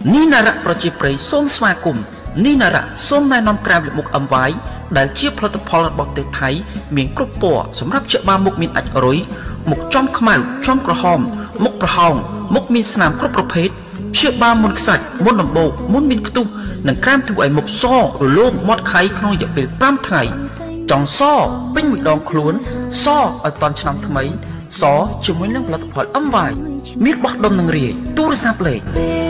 នេះណារៈប្រជាប្រិយសូមស្វាគមន៍នេះណារៈសូមណែនាំក្រែមលាបមុខអឹមវាយដែលជាផលិតផលរបស់ប្រទេសថៃមានគ្រប់ពណ៌សម្រាប់ព្យាបាលមុខមានអាចរុយមុខចំខ្មៅចំក្រហមមុខប្រហោងមុខមានស្នាមគ្រប់ប្រភេទព្យាបាលមុនខ្សាច់មុនដំបូកមុនមានខ្ទុះនិងក្រែមធ្វើឲ្យមុខសរលោងមាត់ខៃក្នុងរយៈពេល5ថ្ងៃចង់សពេញមួយដងខ្លួនសឲ្យតន់ឆ្នាំថ្មីសជាមួយនឹងផលិតផលអឹមវាយមានបោះដុំនឹងរាយទូរស័ព្ទលេខ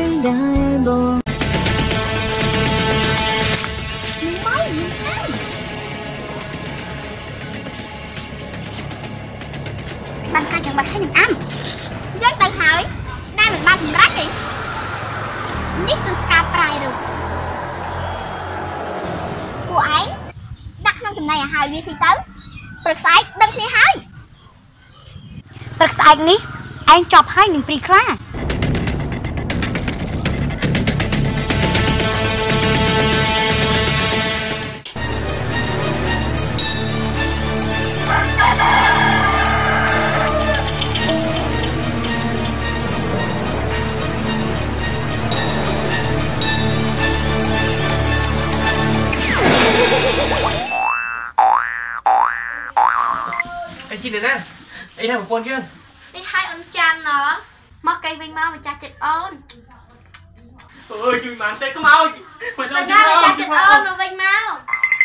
បានកាយ៉ាងបាត់ហើយនឹងអាំយើងទៅហើយដែលមិនបានសម្រេចទេនេះគឺការប្រាយរូបពួកឯងដាក់ក្នុងចំណីអាហារវាស៊ីទៅព្រឹកស្អែកដឹងគ្នាហើយព្រឹកស្អែកនេះឯងចប់ហើយនឹងព្រីខ្លា chị đến nè, ấy là một con chưa? Đi hai ôn chan nó, mắc cây vinh mau mà cha chật ôn. Ôi chị màn tay có mau, mày lo chưa? Cha chật ôn mà vinh mau.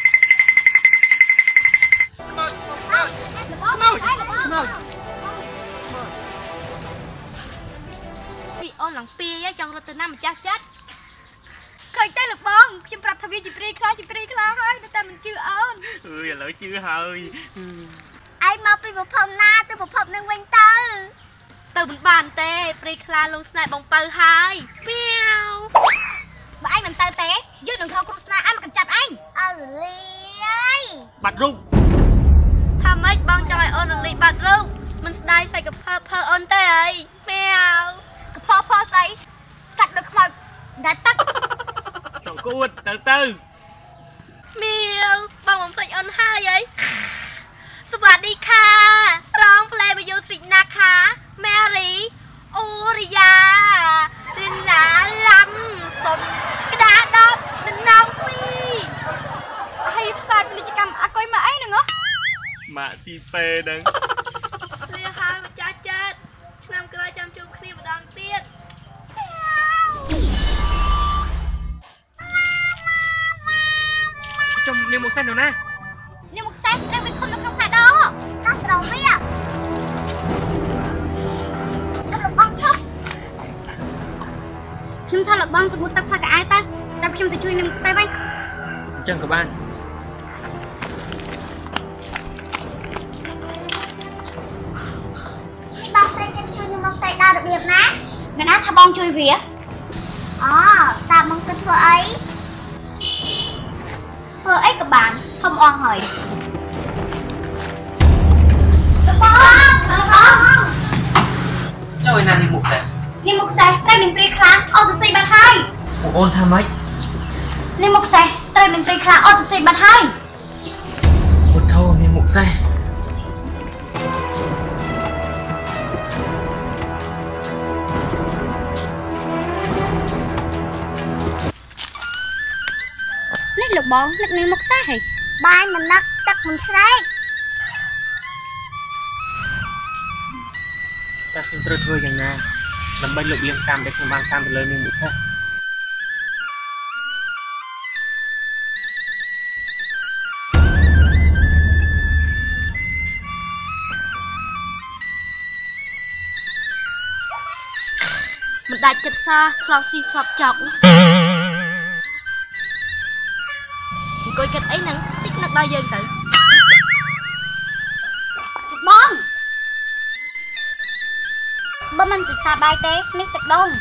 Vì ôn lòng pia á, trong rồi từ năm mà cha chết. Khởi tay lực bông, chim prap thằng chị pri khla hơi, để ta mình chưa ôn. Ơi lỡ chưa hơi. Ai mau đi một phòng na, tôi một phòng nâng quanh tư. Từ một bàn tê, pri khla luôn snai bông bơ hai. Piao. Mà anh làm tơ té, dưới đừng thâu cục snai, ai mà cần chặt anh. Ly ơi. Bạch rung. Thà mấy bông cho ai ôn ly bạch rung. Mình snai xài cặp phơ ôn tê ấy. Piao. Cặp phơ xài. Sạch được mà đã tắt. Cậu cô từ từ. Miêu, bông bông xài ôn hai ấy. สวัสดีค่ะร้องเพลงมายูสิกนะคะแมรี่อูริยาดินหลาลำสมกระดาษดอกดินน้องมีให้สายเป็นกิจกรรมอากอยมาไอ้หนึ่งเหรอมาซีเปดังเรียหายมาจ้าเจ็ดนำกระจำจุ่มคลีบดังเตี้ยจมเรียนหมกเส้นเดี๋ยวนะนี่มุกเซ็ตเรื่องเป็นคนละครพาดอตั้งตรงไม่อ่ะทำหลักบ้องชอบพิมพ์ทำหลักบ้องตัวมุดตักพากระไอ้ตาแต่พิมพ์จะช่วยนี่มุกเซ็ตไหมจังกับบ้านนี่บ้องเซ็ตจะช่วยนี่มุกเซ็ตได้ระเบียบนะงั้นนะถ้าบ้องช่วยเวียอ๋อตามมึงก็เธอไอ้กับbạn không oan hời trời nào đi mục này đi mục xe đây mình pri kháng auto xì bát hai một ôn tham mấy đi mục xe đây mình pri kháng auto xì bát hai một thâu đi mục xe lục bóng lục này mục xe hả bài mình nắc tắc mình xe ta không trơ thôi gần nào làm bay lục liên cam để không mang sang từ lời mình mục xe mình đặt chật xa khlau xì khlau chọc coi kịch ấy nè tích nặc đo dân tự bom bom anh từ xa bay té nít tịch đông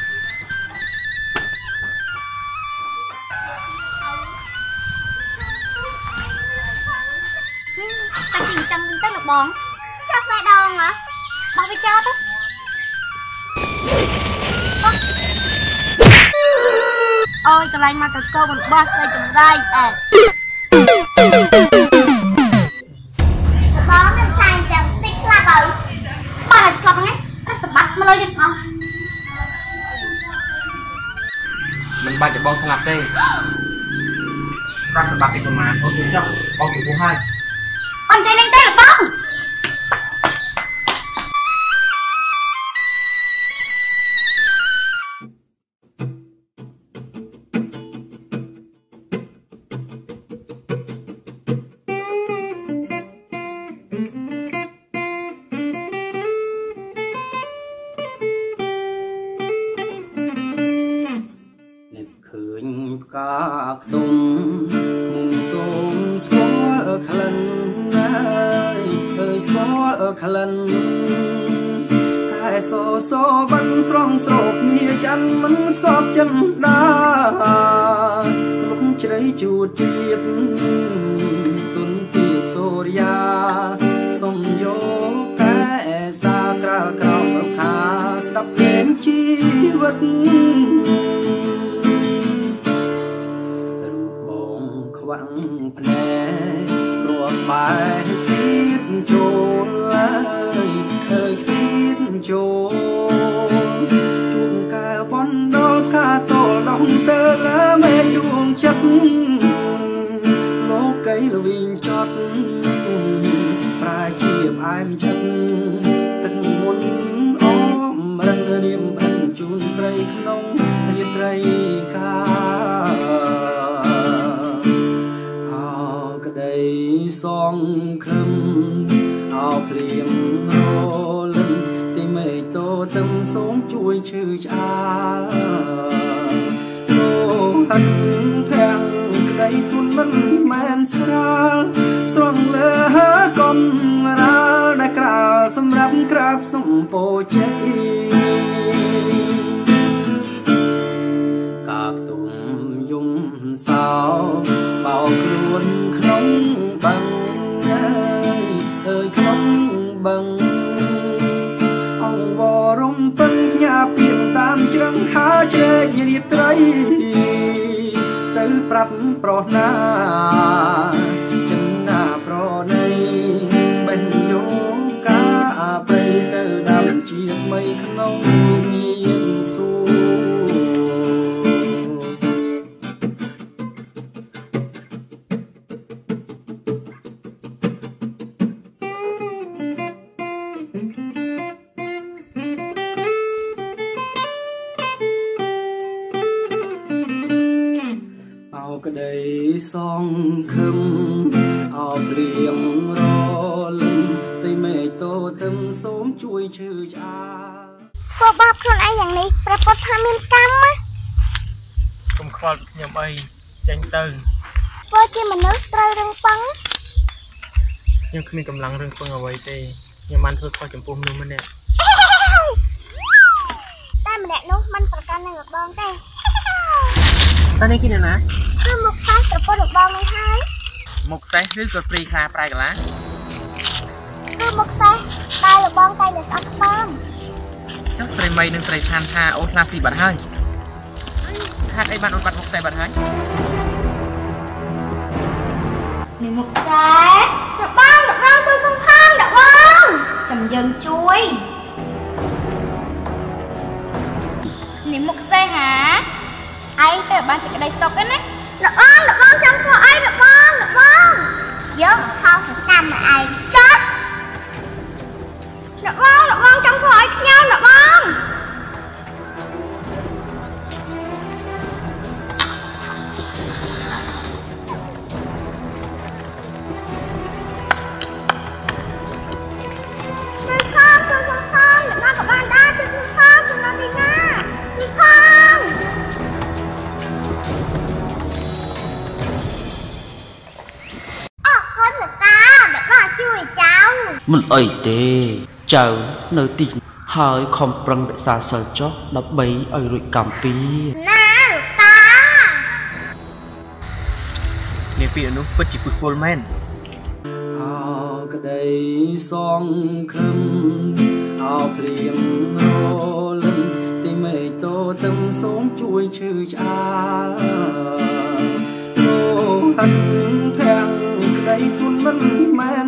ta chỉnh chân tới lục bom chắc phải đâu hả bom bị chết á ôi cái này mà cái câu mình boss đây trong đây à bom nó sai chẳng tích slap rồi ba là slap ngay nó sập bắt mà lôi đi không មិនបាច់ឲ្យបងស្លាប់ទេស្រាប់សម្បត្តិទីប្រមាណអូនជួយចុះបងជួយឲ្យអន់ចេះលេងទេលោកបងខ្ទុំមុំសូមស្គាល់ក្លិនអើយស្គាល់ក្លិនតែសបានស្រងស្រោបមាច័ន្ទមិនស្គប់ចិនដាលំជ្រៃជួតទៀតទុនទីសូរិយាសុំយកកែសាក្រាលក្រោមរខាស្ដាប់เพลงជីវិតខ្វាំងភ្នែកគ្រាប់បែកទៀតចូលហើយឃើញទៀតចូលជួងកែបនដល់កាតលដងទៅលើមេយួងចិត្តលោកីលវិញចត់ប្រាជាផ្អែមចិត្តទឹកមុនអមរិនរៀមបិនជូនស្រីក្នុងរាត្រីកាសងខឹមអោភ្លៀងរលឹមទីមេតោទឹមសូមជួយឈឺឆ្អាលលោកហាត់ភាំងក្តីទុនមិនមែនស្រាលស្រងលើកំរាលដែលក្រាលសម្រាប់ក្រាបសុំពោជ័យកាខ្ទុំយំសោបោខ្លួនក្នុងបាំងអើយក្នុងបាំងអង្វរំពឹងញ៉ាពីតាមជ្រឹងហាជែករាត្រីទៅប្រាប់ប្រុសណាចិនណាប្រណីបេះយោកាប្រៃទៅដាំជាថ្មីក្នុងមានសួរក្តីសងខឹមអោភ្លៀងរលឹមទីមេតោទឹមសូមជួយឈឺឆ្អាលក៏បាបខ្លួនឯងយ៉ាងនេះប្រពុតថាមានកម្មកុំខ្វល់ខ្ញុំអីចេញទៅធ្វើជាមនុស្សត្រូវរឹងប៉ឹងខ្ញុំគ្មានកម្លាំងរឹងប៉ឹងអ្វីទេខ្ញុំបានធ្វើខុសចំពោះមនុស្សម្នាក់តែម្នាក់នោះមិនប្រកាន់នឹងលោកបងទេតើនេះគេណាគឺមុខសេះប្រពន្ធលោកបងនឹងហើយមុខសេះឬក៏ព្រីខ្លាប្រែកន្លាគឺមុខសេះតែលោកបងតែនៅស្អប់ស្បំចុះប្រិមីនឹងប្រិឋានថាអូនខ្លាស៊ីបាត់ហើយហេតុអីបានអូនបាត់មុខសេះបាត់ហើយនេះមុខសេះលោកបងជួយខំខំលោកបងចាំយើងជួយនេះមុខសេះហាឯងទៅបានសេចក្តីសុខណាលោកបងចង់ធ្វើអីលោកបងយកខោសកម្មមកឯងចុះលោកបងចង់ធ្វើអីខ្ញុំលោកបងមិនអីទេចៅនៅទីហើយខំប្រឹងរក្សាសិលចុះដើម្បីឲ្យរួចកម្មពីណាលោកតានេះពីនោះពិតជាពុះពលមែនអោក្តីសងខឹមអោភ្លៀងរលឹមទីមេតោទឹមសូមជួយឈឺឆ្អាលលោកហាត់ភាំងក្តីទុនមិនមែន